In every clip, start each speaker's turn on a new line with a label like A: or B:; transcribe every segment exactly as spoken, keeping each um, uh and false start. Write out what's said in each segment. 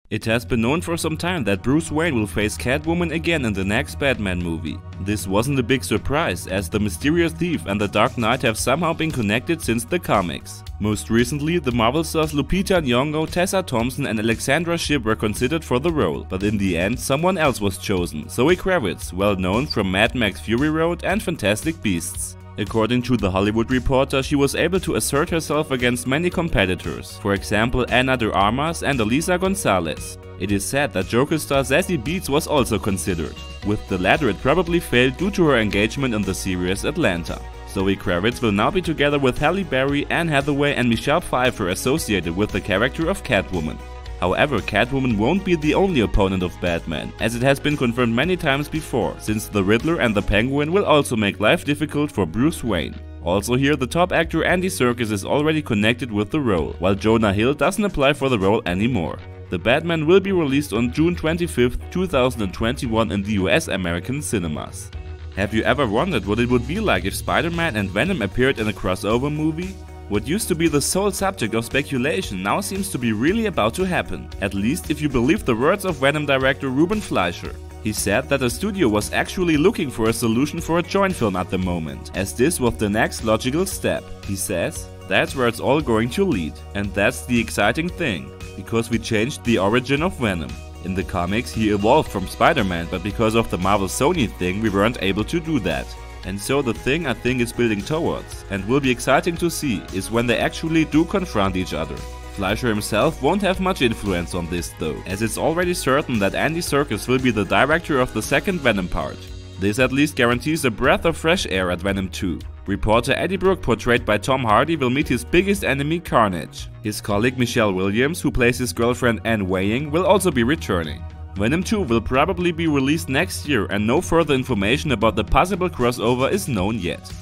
A: It has been known for some time that Bruce Wayne will face Catwoman again in the next Batman movie. This wasn't a big surprise, as the mysterious thief and the Dark Knight have somehow been connected since the comics. Most recently, the Marvel stars Lupita Nyong'o, Tessa Thompson and Alexandra Shipp were considered for the role, but in the end someone else was chosen, Zoe Kravitz, well known from Mad Max Fury Road and Fantastic Beasts. According to The Hollywood Reporter, she was able to assert herself against many competitors, for example Ana de Armas and Elisa Gonzalez. It is said that Joker star Zazie Beetz was also considered. With the latter it probably failed due to her engagement in the series Atlanta. Zoe Kravitz will now be together with Halle Berry, Anne Hathaway and Michelle Pfeiffer associated with the character of Catwoman. However, Catwoman won't be the only opponent of Batman, as it has been confirmed many times before, since the Riddler and the Penguin will also make life difficult for Bruce Wayne. Also here, the top actor Andy Serkis is already connected with the role, while Jonah Hill doesn't apply for the role anymore. The Batman will be released on June twenty-fifth, two thousand twenty-one in the U S American cinemas. Have you ever wondered what it would be like if Spider-Man and Venom appeared in a crossover movie? What used to be the sole subject of speculation now seems to be really about to happen, at least if you believe the words of Venom director Ruben Fleischer. He said that the studio was actually looking for a solution for a joint film at the moment, as this was the next logical step. He says, "That's where it's all going to lead, and that's the exciting thing, because we changed the origin of Venom. In the comics he evolved from Spider-Man, but because of the Marvel Sony thing we weren't able to do that. And so the thing I think is building towards, and will be exciting to see, is when they actually do confront each other." Fleischer himself won't have much influence on this though, as it's already certain that Andy Serkis will be the director of the second Venom part. This at least guarantees a breath of fresh air at Venom two. Reporter Eddie Brook, portrayed by Tom Hardy, will meet his biggest enemy, Carnage. His colleague Michelle Williams, who plays his girlfriend Anne Weying, will also be returning. Venom two will probably be released next year, and no further information about the possible crossover is known yet.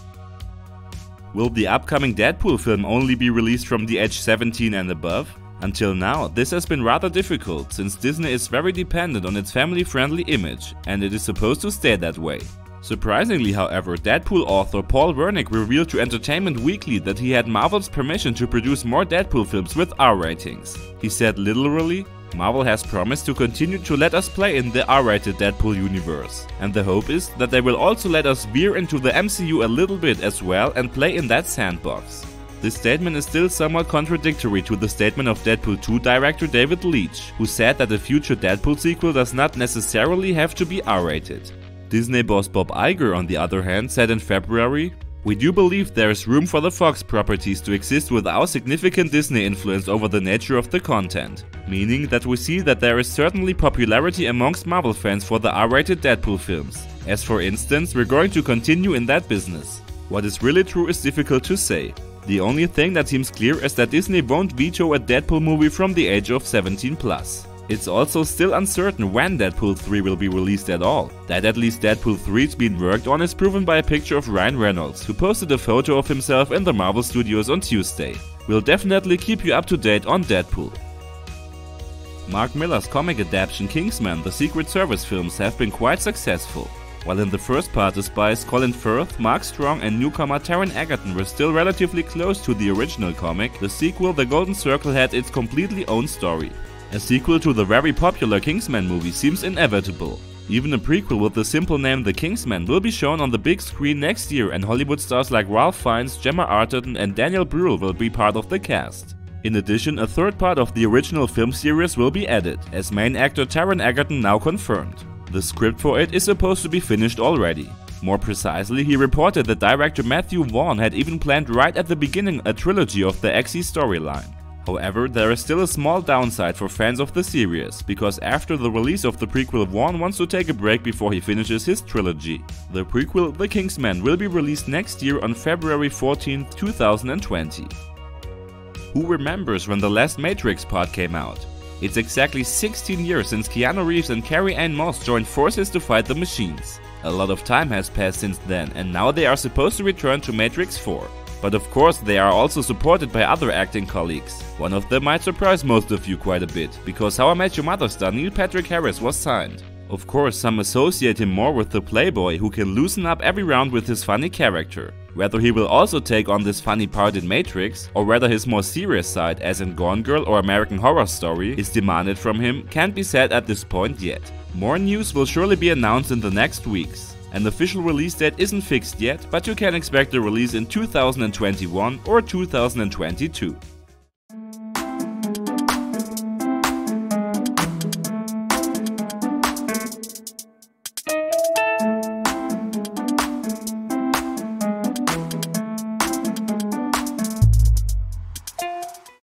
A: Will the upcoming Deadpool film only be released from the age seventeen and above? Until now, this has been rather difficult, since Disney is very dependent on its family-friendly image, and it is supposed to stay that way. Surprisingly, however, Deadpool author Paul Wernick revealed to Entertainment Weekly that he had Marvel's permission to produce more Deadpool films with R ratings. He said literally, "Marvel has promised to continue to let us play in the R-rated Deadpool universe, and the hope is that they will also let us veer into the M C U a little bit as well and play in that sandbox." This statement is still somewhat contradictory to the statement of Deadpool two director David Leitch, who said that a future Deadpool sequel does not necessarily have to be R-rated. Disney boss Bob Iger, on the other hand, said in February, "We do believe there is room for the Fox properties to exist without significant Disney influence over the nature of the content, meaning that we see that there is certainly popularity amongst Marvel fans for the R-rated Deadpool films. As for instance, we're going to continue in that business." What is really true is difficult to say. The only thing that seems clear is that Disney won't veto a Deadpool movie from the age of seventeen plus. It's also still uncertain when Deadpool three will be released at all. That at least Deadpool three is being worked on is proven by a picture of Ryan Reynolds, who posted a photo of himself in the Marvel Studios on Tuesday. We'll definitely keep you up to date on Deadpool. Mark Millar's comic adaptation Kingsman: The Secret Service films have been quite successful. While in the first part the spies Colin Firth, Mark Strong and newcomer Taron Egerton were still relatively close to the original comic, the sequel The Golden Circle had its completely own story. A sequel to the very popular Kingsman movie seems inevitable. Even a prequel with the simple name The Kingsman will be shown on the big screen next year, and Hollywood stars like Ralph Fiennes, Gemma Arterton and Daniel Bruhl will be part of the cast. In addition, a third part of the original film series will be added, as main actor Taron Egerton now confirmed. The script for it is supposed to be finished already. More precisely, he reported that director Matthew Vaughn had even planned right at the beginning a trilogy of the X E storyline. However, there is still a small downside for fans of the series, because after the release of the prequel, Vaughn wants to take a break before he finishes his trilogy. The prequel, The Kingsman, will be released next year on February fourteenth, two thousand twenty. Who remembers when the last Matrix part came out? It's exactly sixteen years since Keanu Reeves and Carrie-Anne Moss joined forces to fight the machines. A lot of time has passed since then, and now they are supposed to return to Matrix four. But of course they are also supported by other acting colleagues. One of them might surprise most of you quite a bit, because How I Met Your Mother star Neil Patrick Harris was signed. Of course, some associate him more with the playboy who can loosen up every round with his funny character. Whether he will also take on this funny part in Matrix, or whether his more serious side, as in Gone Girl or American Horror Story, is demanded from him, can't be said at this point yet. More news will surely be announced in the next weeks. An official release date isn't fixed yet, but you can expect a release in two thousand twenty-one or two thousand twenty-two.